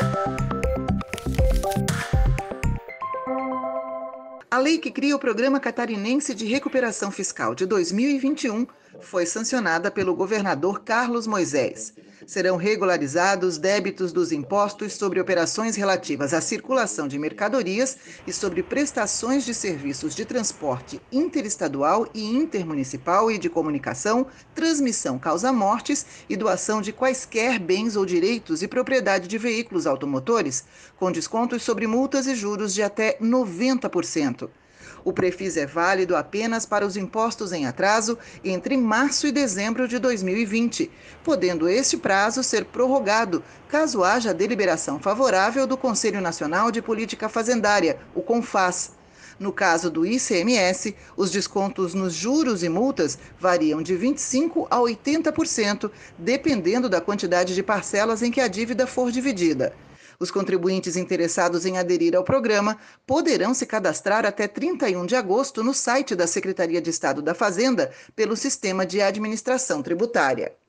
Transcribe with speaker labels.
Speaker 1: A lei que cria o Programa Catarinense de Recuperação Fiscal de 2021 foi sancionada pelo governador Carlos Moisés. Serão regularizados débitos dos impostos sobre operações relativas à circulação de mercadorias e sobre prestações de serviços de transporte interestadual e intermunicipal e de comunicação, transmissão causa-mortes e doação de quaisquer bens ou direitos e propriedade de veículos automotores, com descontos sobre multas e juros de até 90%. O Prefis é válido apenas para os impostos em atraso entre março e dezembro de 2020, podendo este prazo ser prorrogado caso haja deliberação favorável do Conselho Nacional de Política Fazendária, o CONFAS. No caso do ICMS, os descontos nos juros e multas variam de 25% a 80%, dependendo da quantidade de parcelas em que a dívida for dividida. Os contribuintes interessados em aderir ao programa poderão se cadastrar até 31 de agosto no site da Secretaria de Estado da Fazenda pelo Sistema de Administração Tributária.